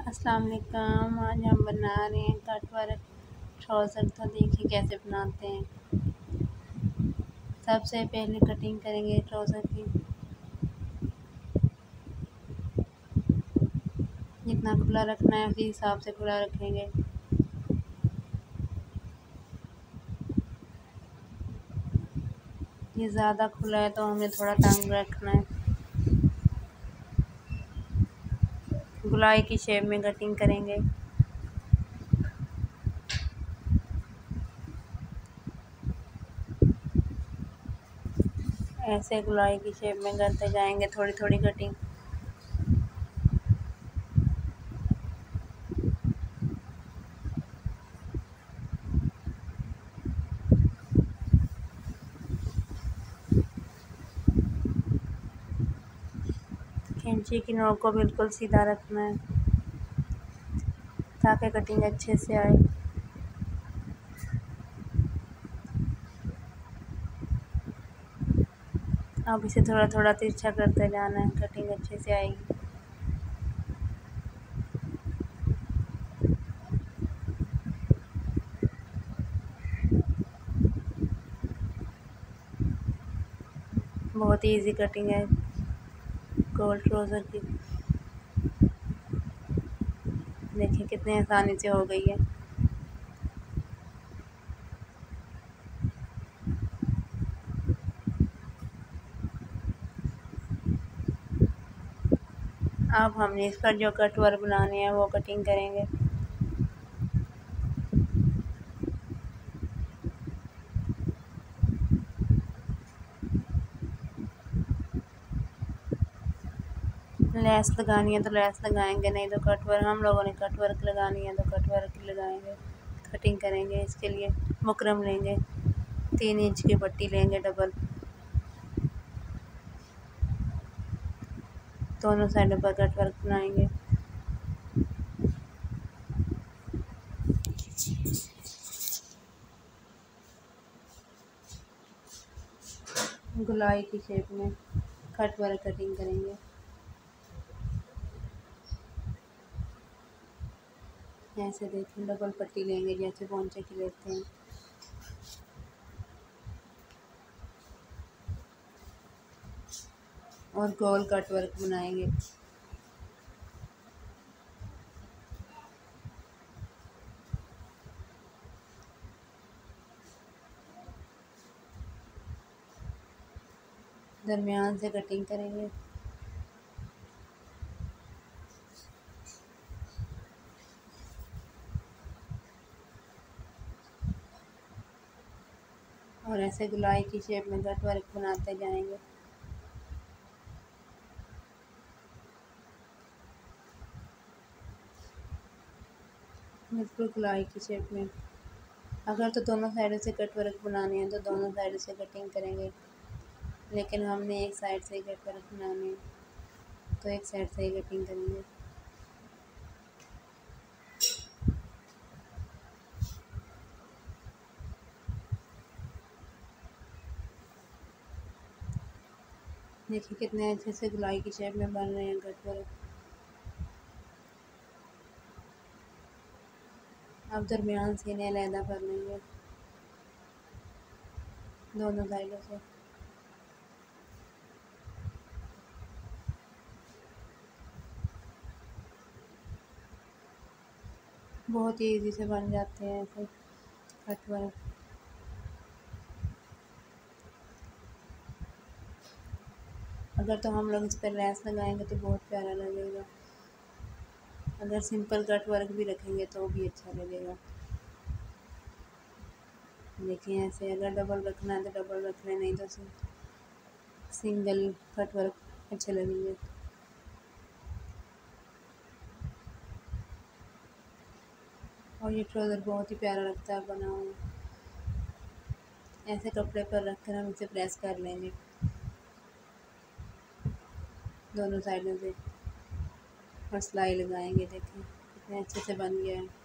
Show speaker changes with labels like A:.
A: अस्सलाम वालेकुम। आज हम बना रहे हैं कट वर्क ट्राउज़र। तो देखिए कैसे बनाते हैं। सबसे पहले कटिंग करेंगे ट्राउज़र की। जितना खुला रखना है उसी हिसाब से खुला रखेंगे। ये ज़्यादा खुला है तो हमें थोड़ा तंग रखना है। गुलाई की शेप में कटिंग करेंगे। ऐसे गुलाई की शेप में करते जाएंगे थोड़ी थोड़ी कटिंग। कैंची की नोक को बिल्कुल सीधा रखना है ताकि कटिंग अच्छे से आए। अब इसे थोड़ा थोड़ा तिरछा करते जाना है, कटिंग अच्छे से आएगी। बहुत ही इजी कटिंग है गोल ट्राउज़र की। देखिए कितनी आसानी से हो गई है। अब हमने इस पर जो कट वर्क बनाने हैं वो कटिंग करेंगे। लेस लगानी है तो लेस लगाएंगे, नहीं तो कट वर्क। हम लोगों ने कट वर्क लगानी है तो कट वर्क लगाएंगे। कटिंग करेंगे इसके लिए बुकरम लेंगे, 3 इंच की पट्टी लेंगे डबल। दोनों साइडों पर कट वर्क बनाएंगे। गुलाई की शेप में कट वर्क कटिंग करेंगे। ऐसे देखें डबल पट्टी लेंगे जैसे पोंचे की लेते हैं। और गोल कट वर्क बनाएंगे। दरमियान से कटिंग करेंगे। और ऐसे गुलाई की शेप में कट वर्क बनाते जाएंगे। बिल्कुल गुलाई की शेप में। अगर तो दोनों साइडों से कट वर्क बनाने हैं तो दोनों साइडों से कटिंग करेंगे, लेकिन हमने एक साइड से ही कट वर्क बनाने हैं तो एक साइड से ही कटिंग करेंगे। देखिए कितने अच्छे से गुलाई की शेप में बन रहे हैं कट वर्क। अब दरमियान से इन्हें अलहदा कर लेंगे दोनों साइडों से। बहुत ही इजी से बन जाते हैं ऐसे कट वर्क। अगर तो हम लोग इस पर लेस लगाएंगे तो बहुत प्यारा लगेगा। अगर सिंपल कट वर्क भी रखेंगे तो भी अच्छा लगेगा। देखिए ऐसे अगर डबल रखना है तो डबल रख लें, नहीं तो सिंगल कट वर्क अच्छे लगेंगे। और ये ट्राउज़र बहुत ही प्यारा लगता है बना हुआ। ऐसे कपड़े पर रख कर हम इसे प्रेस कर लेंगे दोनों साइडों से और सिलाई लगाएंगे। देखें कितने अच्छे से बन गया है।